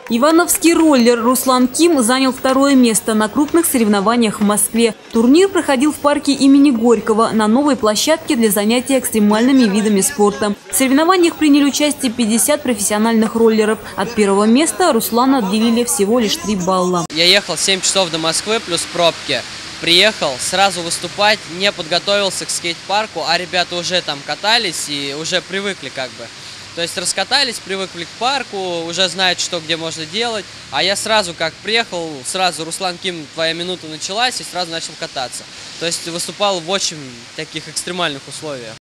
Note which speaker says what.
Speaker 1: Ивановский роллер Руслан Ким занял второе место на крупных соревнованиях в Москве. Турнир проходил в парке имени Горького на новой площадке для занятия экстремальными видами спорта. В соревнованиях приняли участие 50 профессиональных роллеров. От первого места Руслана отделили всего лишь 3 балла.
Speaker 2: Я ехал 7 часов до Москвы плюс пробки. Приехал сразу выступать, не подготовился к скейт-парку, а ребята уже там катались и уже привыкли как бы. То есть раскатались, привыкли к парку, уже знают, что где можно делать. А я сразу как приехал, сразу: Руслан Ким, твоя минута началась, и сразу начал кататься. То есть выступал в очень таких экстремальных условиях.